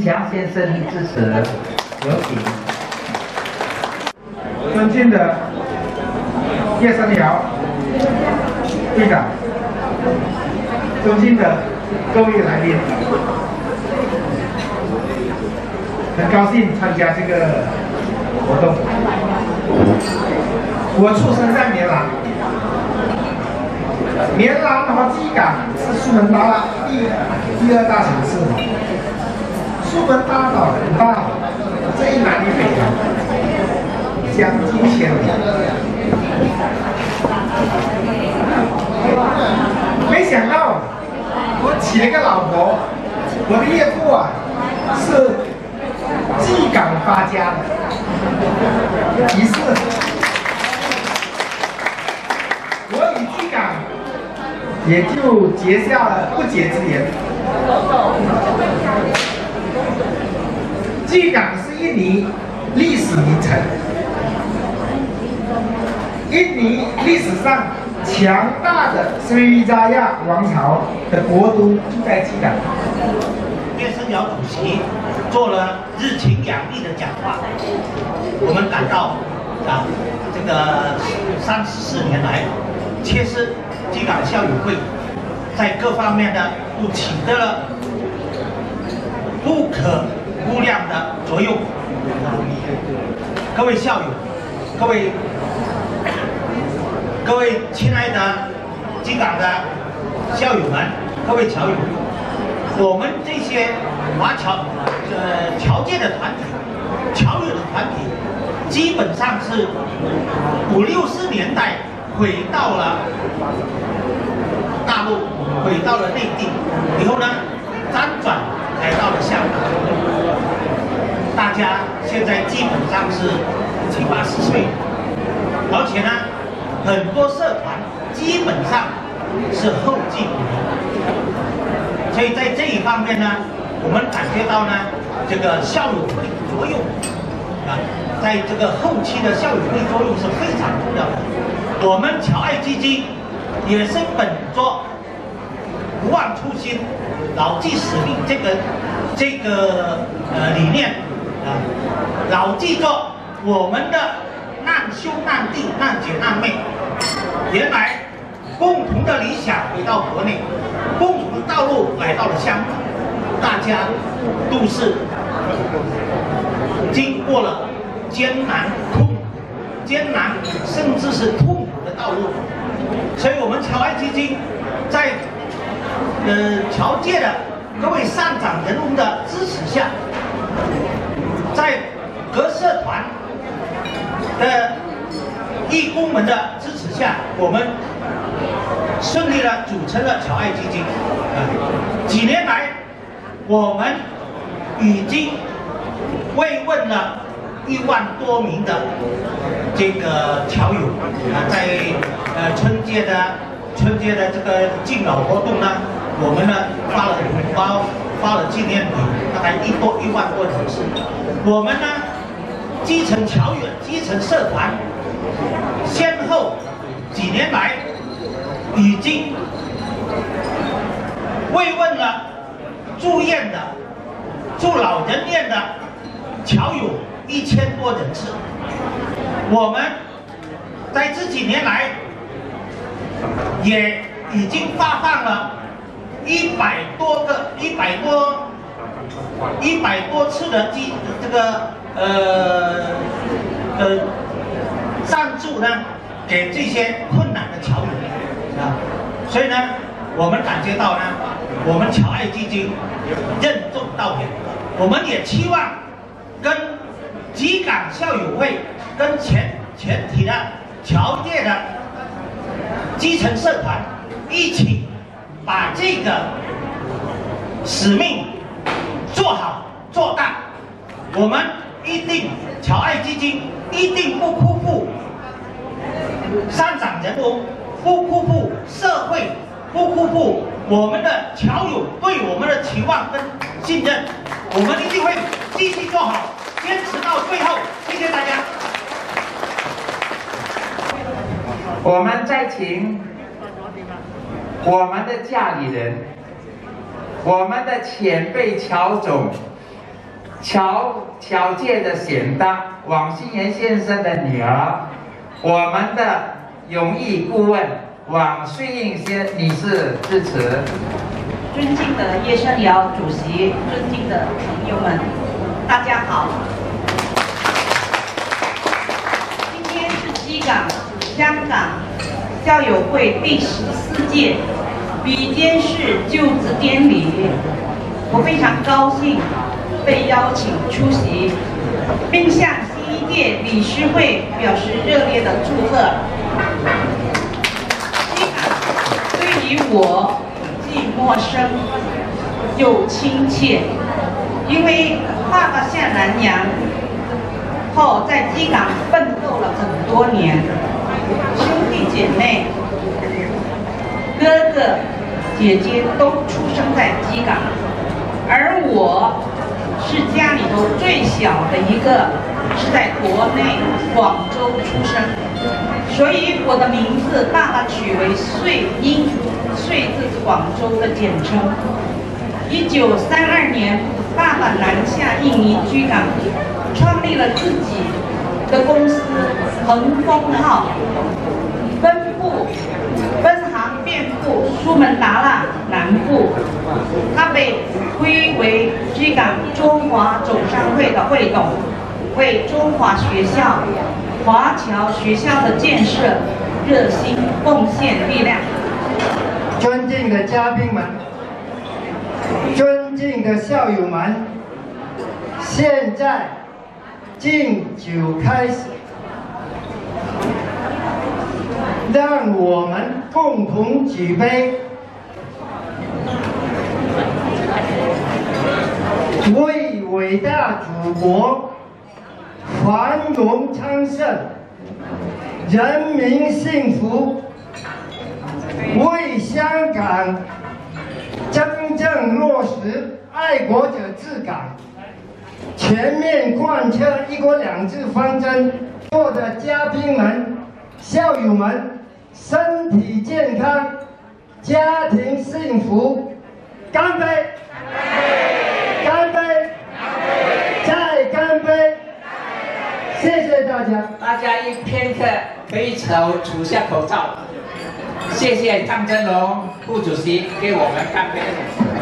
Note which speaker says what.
Speaker 1: 祥先生致辞，有请。
Speaker 2: 尊敬的叶生尧队长，尊敬的各位来宾，很高兴参加这个活动。我出生在棉兰，棉兰和基港是苏门答腊第二大城市。苏门答腊很大，这一南一北将近千里。没想到我娶了个老婆，我的岳父啊是技港发家的，于是我与技港也就结下了不解之缘。技港是印尼历史名城，印尼历史上强大的斯里加亚王朝的国都就在基港。
Speaker 3: 叶生尧主席做了日情养力的讲话，我们感到这个34年来，确实基港校友会在各方面呢都起到了不可估量的作用。各位校友，各位亲爱的基港的校友们，各位侨友，我们这些华侨界的团体、侨友的团体，基本上是50、60年代回到了大陆，回到了内地，以后呢，辗转来到了香港。大家现在基本上是70、80岁，而且呢，很多社团基本上是后继无人，所以在这一方面呢，我们感觉到呢，这个校友会作用在这个后期的校友会作用是非常重要的。我们侨爱基金也是本着不忘初心、牢记使命这个理念牢记着我们的难兄难弟、难姐难妹，原来共同的理想回到国内，共同的道路来到了香港，大家都是经过了艰难甚至是痛苦的道路，所以我们侨爱基金在侨界的各位善长人物的支持下，在各社团的义工们的支持下，我们顺利的组成了侨爱基金。几年来，我们已经慰问了1万多名的这个侨友在春节的这个敬老活动呢，我们呢发了红包，发了纪念品，大概1万多人次。我们呢，基层侨友、基层社团，先后几年来已经慰问了住院的、住老人院的侨友1000多人次。我们在这几年来也已经发放了100多次的这个赞助呢，给这些困难的侨友所以呢，我们感觉到呢，我们侨爱基金任重道远，我们也期望跟基港校友会跟全体的侨界的基层社团一起把这个使命做好做大。我们一定侨爱基金一定不辜负善长人物，不辜负社会，不辜负我们的侨友对我们的期望跟信任。我们一定会继续做好，坚持到最后。谢谢大家。
Speaker 1: 我们再请我们的家里人，我们的前辈侨总侨界的显当王新元先生的女儿，我们的永义顾问王穗英女士致辞。
Speaker 4: 尊敬的叶盛尧主席，尊敬的朋友们，大家好。今天是基港香港校友会第14届比监事就职典礼，我非常高兴被邀请出席，并向新一届理事会表示热烈的祝贺。基港对于我既陌生又亲切，因为爸爸下南洋后在基港奋斗了很多年，兄弟姐妹、哥哥、姐姐都出生在基港，而我是家里头最小的一个，是在国内广州出生，所以我的名字爸爸取为穗英，穗字是广州的简称。1932年，爸爸南下印尼居港，创立了自己的公司恒丰号，分行遍布苏门答腊南部。他被归为居港中华总商会的会董，为中华学校、华侨学校的建设热心贡献力量。
Speaker 5: 尊敬的嘉宾们，尊敬的校友们，现在敬酒开始，让我们共同举杯，为伟大祖国繁荣昌盛、人民幸福，为香港真正落实爱国者治港、全面贯彻一国两制方针，做的嘉宾们、校友们身体健康，家庭幸福，干杯！干杯！再干杯！谢谢大家。
Speaker 1: 大家一片刻可以除下口罩。谢谢张真龙副主席给我们干杯。